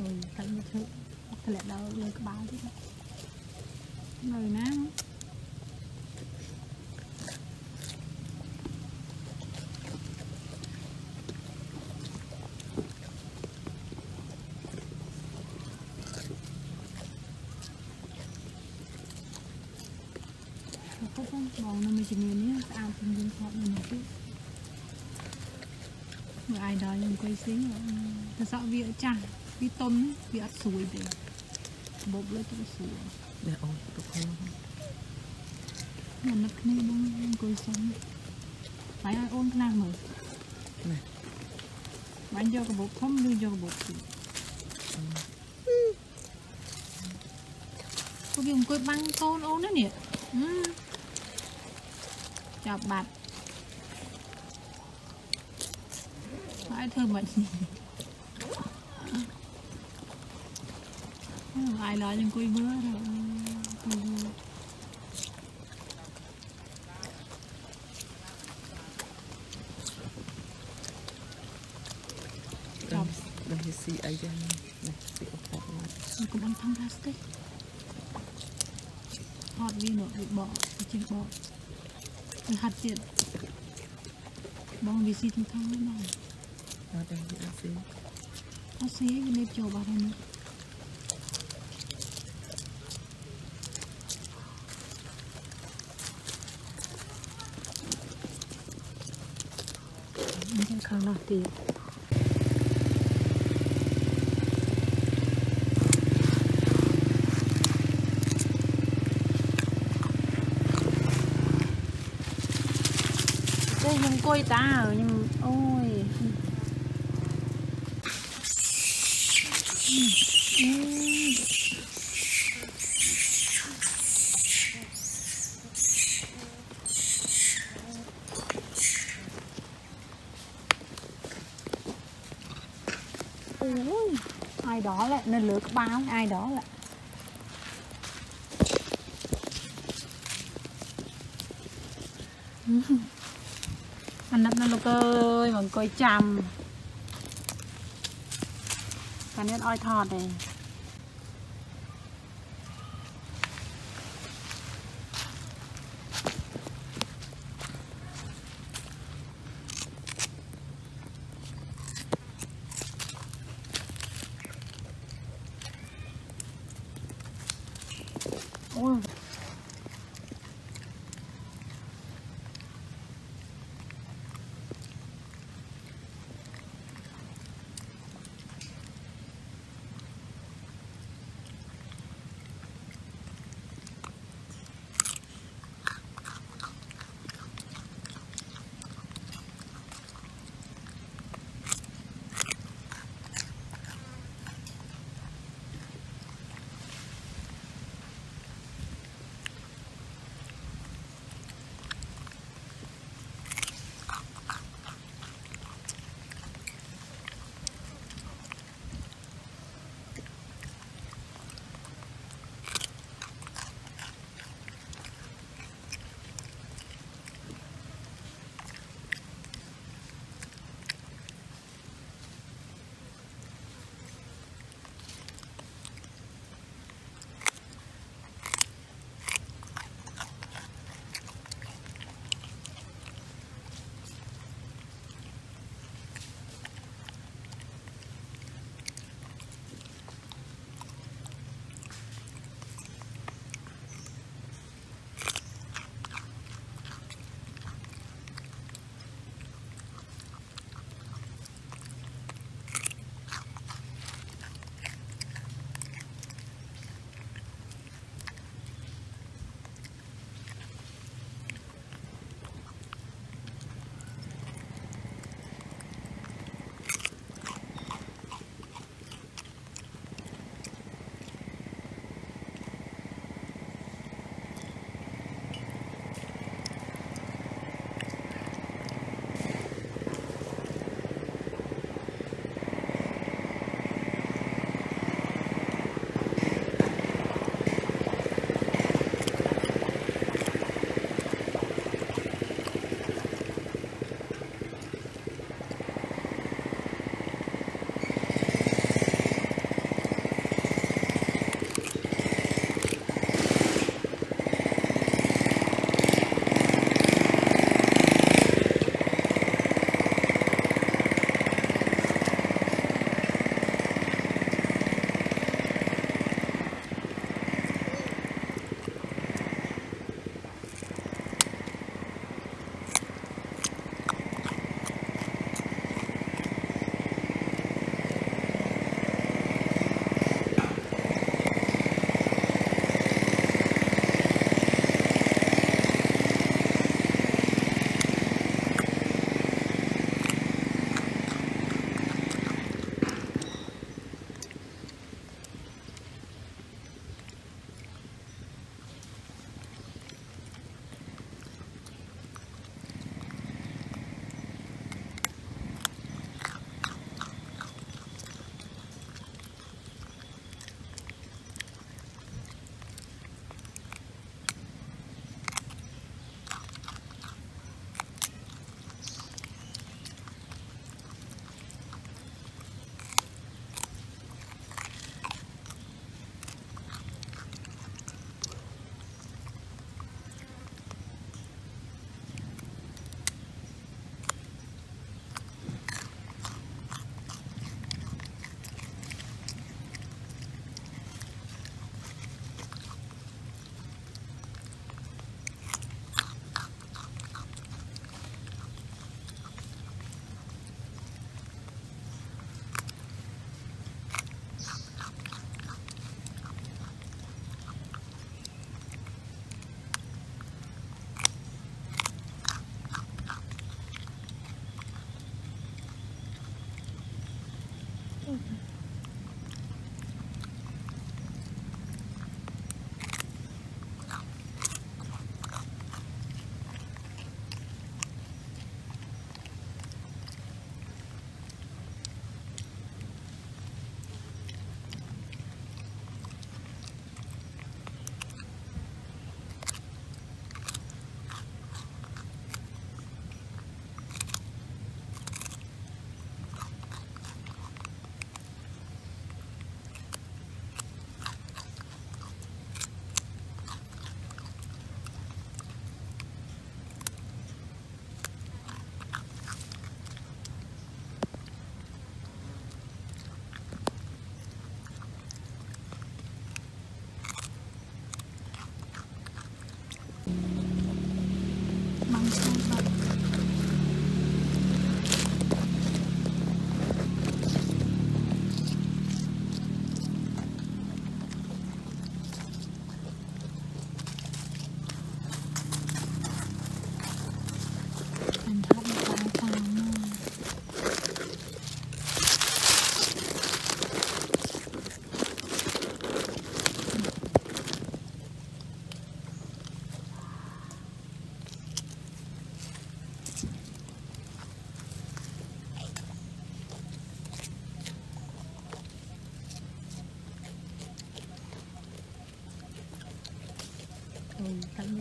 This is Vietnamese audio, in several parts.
tại như thế thật lẽ đâu lên cái báo chứ rồi ná bóng nó mới chỉ nhìn nhé ăn thì nhìn họ mình chứ người ai đó nhưng quay xính thật sợ vị chả vị tôm vị ắt sủi để bột lấy cái sủi để ôn tục hơn mà nó này nó quay sống phải ai ôn cái nào mở này bạn cho cái bột không đưa cho cái bột có dùng quay băng tôn ôn đó nè chào bạn ai thơm bệnh ai nói nhưng quay bữa rồi đây là xì ấy ra này xì ốc mình cũng ăn thang plastic hot đi nữa bị bỏ chỉ bỏ hạt tiệt bong vì xì thang thang đấy này ở đây là xì nó xí cái nếp chỗ vào đây nữa mình không nổi tiền nhưng coi ta nhưng ôi ai đó lại nên lừa cái báo ai đó lại anh nắp nó lục ơi bằng coi chằm cái nét oi thọt này ôi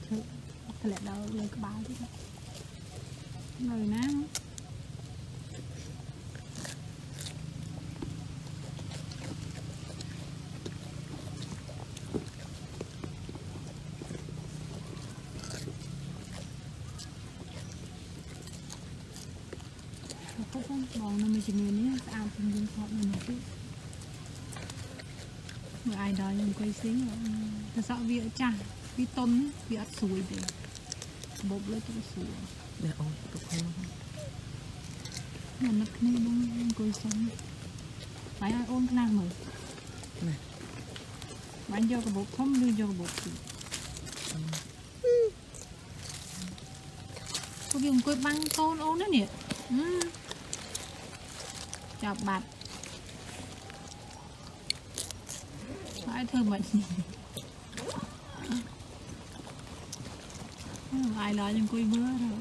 thật lẽ đâu lên cái báo chứ rồi ná không bò nó mới chỉ người này ăn thì mình họ mình một chút mà ai đó nhưng quay xính thật sợ vì ở chả vì tôm vì ắt sủi để bột lấy cái sủi để ôi tụi con mà nó này nó quay sống phải ai ôn cái nào mở này bạn cho cái bột không đưa cho cái bột có dùng quay băng tôn ôn đó nè chào bạn ai thơm bệnh ai nói nhưng quay bữa rồi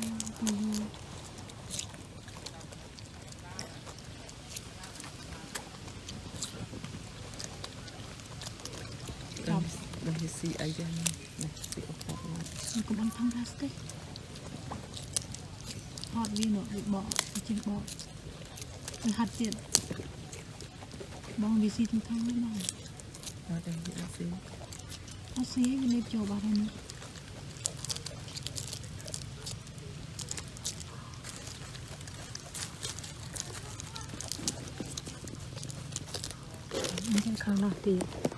đây thì xì ai dân này bị ốc mình cũng ăn thang plastic hot viên nữa bị bỏ chỉ bỏ hạt tiệt bong vì xịt thang nó này ở đây thì ăn xí nó xí cái nếp cho bà này không nào thì